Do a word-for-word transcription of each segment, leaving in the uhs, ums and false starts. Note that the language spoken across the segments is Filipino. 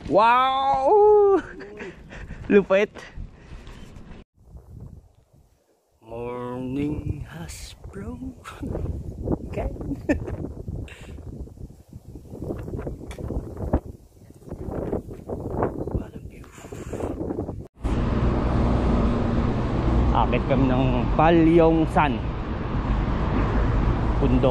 Wow! Lupit. Morning has broken. What a view. Akit kami ng Palyongsan Bundok.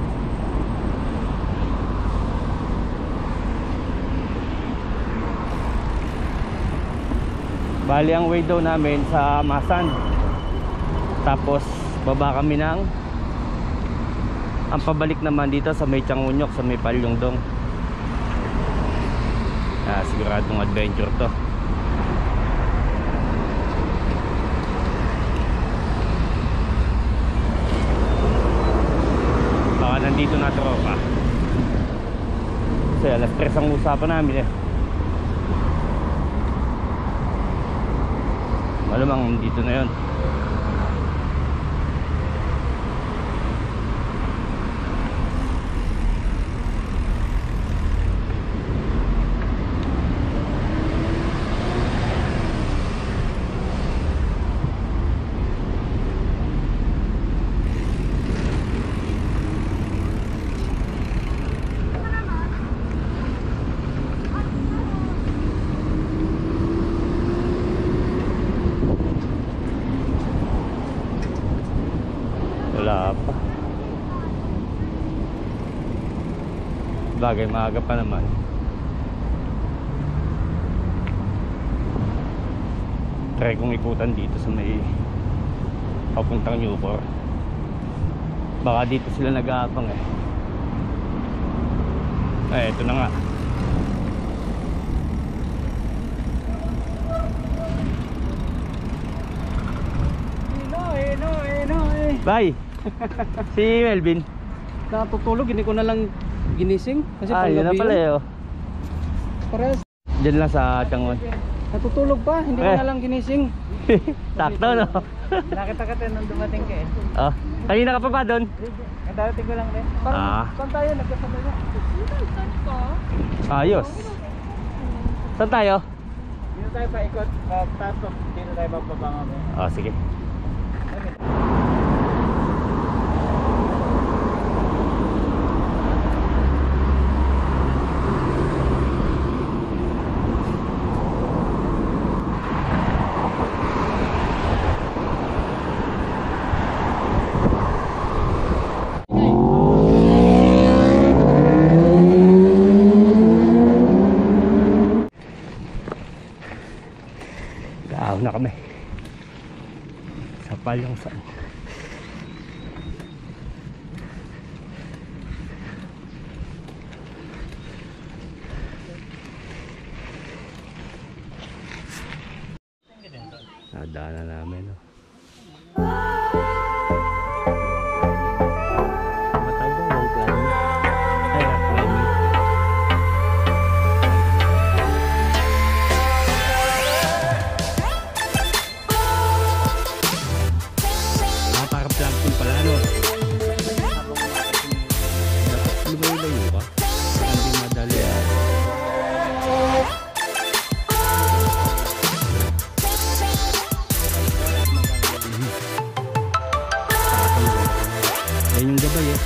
Bali ang way daw namin sa Masan. Tapos baba kami ng ang pabalik naman dito sa may Changunyok, sa may Palyongdong. Ah, siguradong adventure to. Baka nandito na tropa. Kasi alas tres ang usapan namin eh. Malamang dito na yun. Wala pa. Bagay, maaga pa naman. Try kong ikutan dito sa may papuntang Newport. Baka dito sila nag-aabang eh. Eh, ito na nga. Eno, eno, eno, eh. Bye. Si Melvin Natutulog, hindi ko na lang ginising kasi ah, yun na pala eh, oh. Pares. Diyan lang sa Changon. Natutulog pa, hindi eh. ko na lang ginising. Sakto, no? Nakita ka tayo nung dumating ka eh. Oh, kanina ka pa ba doon? Darating ko lang din. Parang Ah. saan tayo? Nagkasama niya. Ayos. Saan tayo? Dito tayo paikot. Tapos dito tayo magpabangaw. Oh, sige. Na kami sa Palyongsan. Nadaanan namin, no? Matawag ang climbing. Ay, rock climbing. Plankton pala, no? Dapat lumayo-layo ka. Hindi madali. Yan yung gabay eh.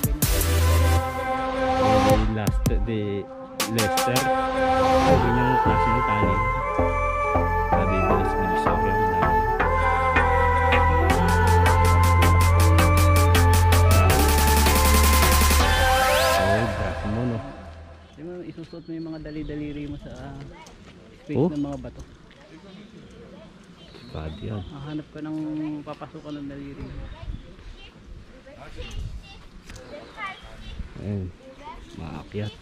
The last, the Lester. Sabi niya yung klase ng tali. Sabi, bilis-bilis ako yung dami. Isusot mo yung mga dali-daliri mo sa space oh? ng mga bato. Bad yan. Hahanap ka ng papasukan ng daliri. Ayun, maakyat.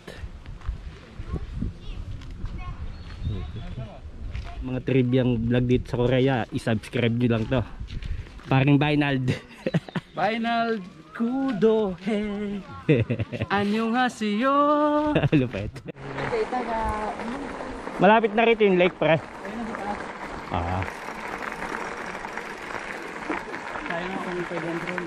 Mga triviang vlog dito sa Korea, i-subscribe nyo lang to. Paring Bainald. Bainald Kudo he. Annyeonghaseyo. Lupit. Malapit na rito yung lake, pre. Ah. Sayang ako ng pwede ang drone.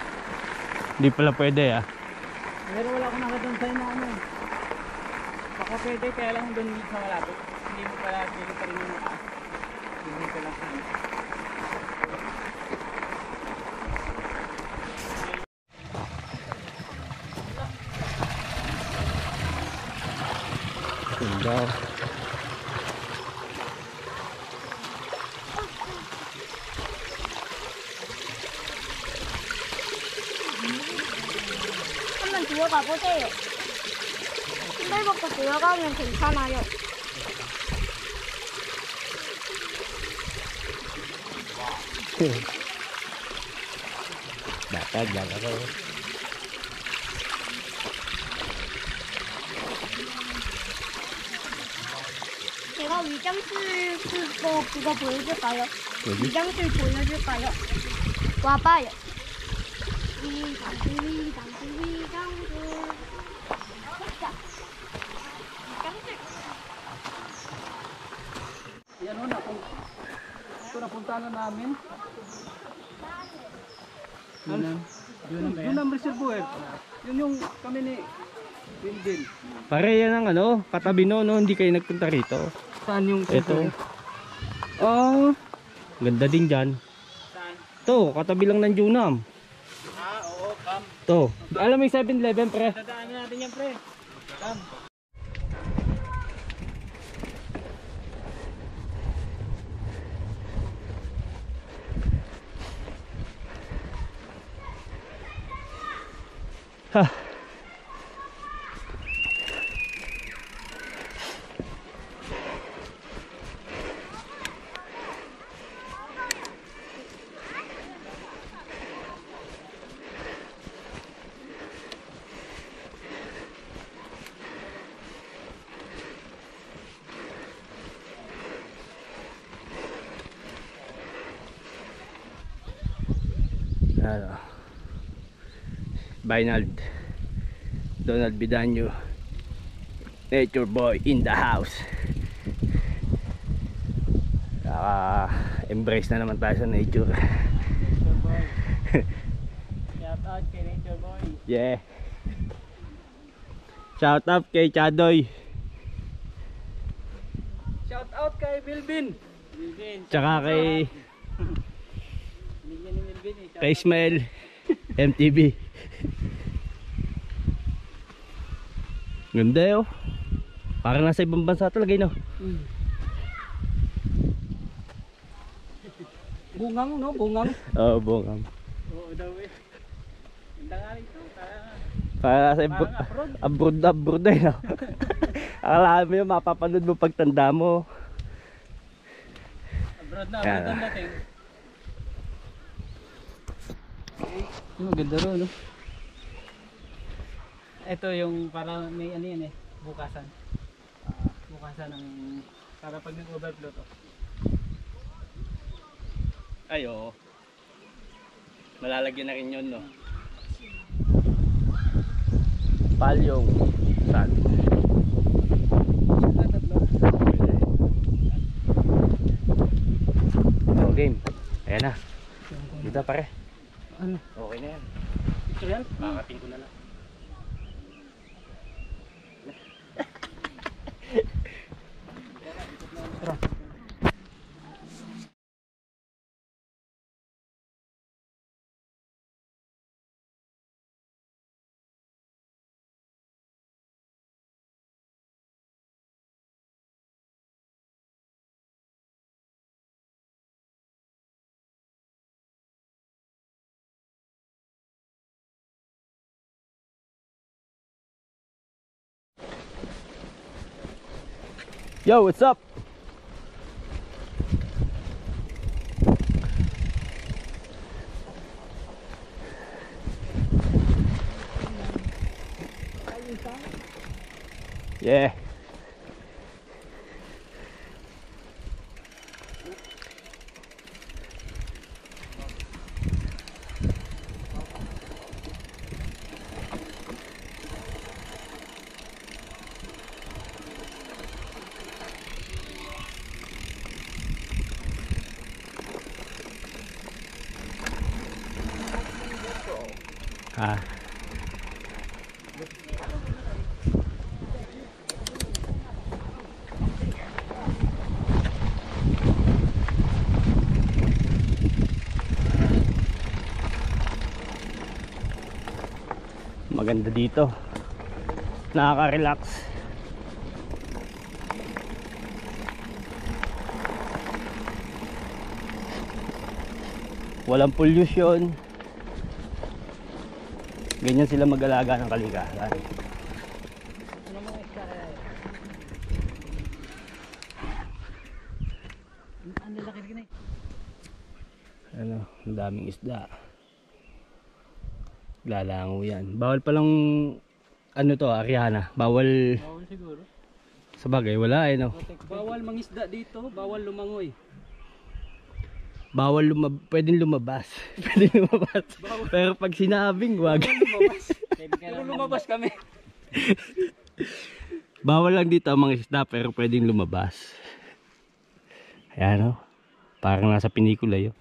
Hindi pala pwede ah. Pero wala akong nakita ng sign na ano. Baka O pwede, kaya lang doon sa malapit. Hindi mo pala, hindi pa rin yung mataas. Hindi ka lang sana. Ganda. 한번 들어가 보세요. 신발 벗고 들어가면 괜찮아요. Dapat lang ako. 제가 위장술 그거 그거 보여줄까요? 여기? 위장술 보여줄까요? 와봐요. 위장술 위장술 위장술. 자, 위장술. Yan o, napun ito napunta na namin. Yun ang, yun ang, yun ang reservoir. Yun yung kami ni Windin. Pare yan ang ano, katabi no, no, hindi kayo nagpunta rito. Saan yung Ito. Oh, ganda din dyan. Saan? To, katabi lang ng Junam. Ah, oo, kam. To, alam mo yung seven eleven pre? Dadaanan natin yan, pre. Kam. Ha. Ano, Binald Donald Bidanyo, nature boy in the house. Naka embrace na naman tayo sa nature. Nature boy. Shout out kay Nature boy. Yeah. Shout out kay Chadoy. Shout out kay Wilvin. Wilvin. Tsaka kay Binigyan ni Wilvin eh. Shout kay out. Ismael M T V. Ganda yun. Parang nasa ibang bansa talaga yun. Mm. Bungang no, bungang. Oo, oh, bongam. Oo daw eh. Ganda nga rin ito. Parang Para nasa ibang Parang abroad. abroad abroad eh, no? Akala mo yun, mapapanood mo pagtanda mo. abroad na, Yan. abroad ang dating. Yung ganda ro, no? Ito yung para may ano yan eh, bukasan. Ah, bukasan ng para pag nag-overflow to. Ay, oo. Malalagyan na rin yun, no? Palyong saan? Ah, tatlo. Oh, game. Ayan na. Dito pare. Ano? Okay na yan. Picture yan? Kakating ko na lang. Tara. Yo, what's up? Yeah. Ah. Maganda dito. Nakaka-relax. Walang pollution. Ganyan sila mag-alaga ng kalikasan. Ano mga isda kaya yun? Ang lalaki rin eh. Ano, ang daming isda. Lalango yan. Bawal palang ano to, Ariana. Bawal Bawal siguro. sa bagay, wala eh no. Bawal mangisda dito, bawal lumangoy. Bawal lumab pwedeng lumabas. Pwedeng lumabas. Pero pag sinabing wag. Lumabas. Pero lumabas kami. Bawal lang dito ang mga isda pero pwedeng lumabas. Ayan no. Parang nasa pinikula yun.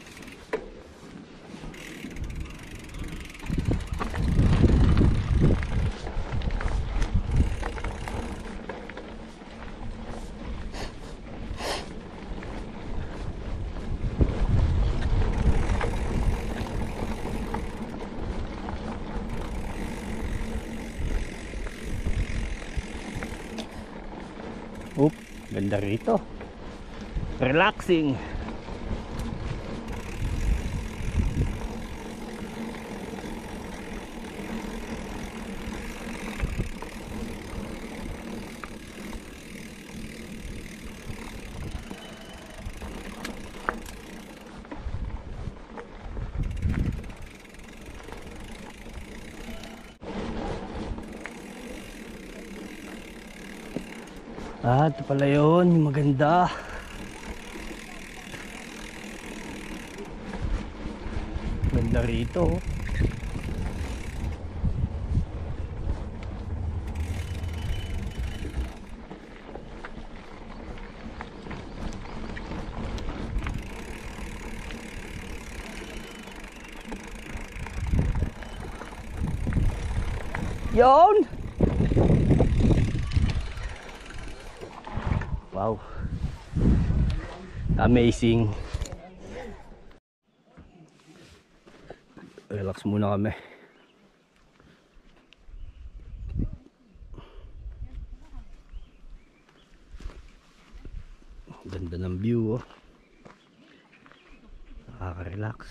Oop, ganda rito. Relaxing. Ah, ito pala yun, yung maganda. Ganda rito. Yun! Wow. Amazing. Relax muna kami. Ganda ng view oh. Nakaka-relax.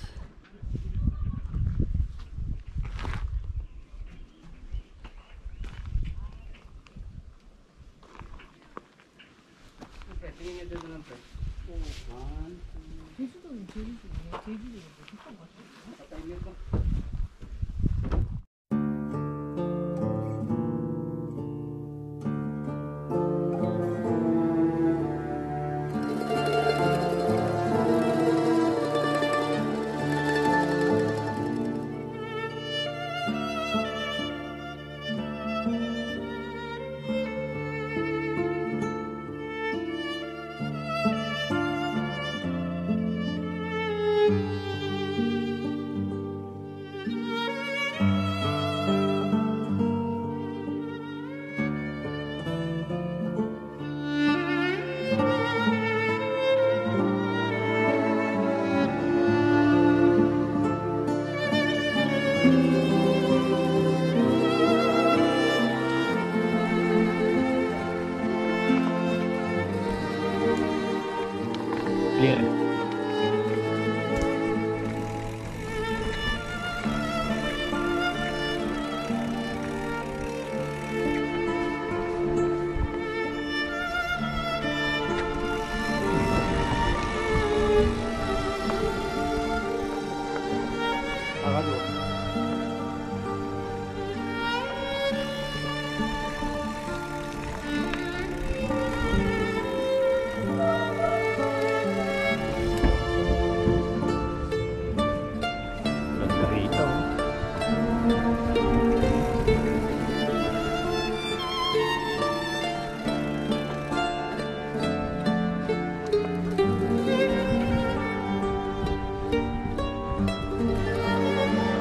Clear. Ganda rito.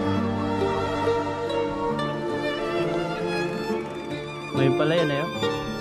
Ngayon pala yan eh. Oh.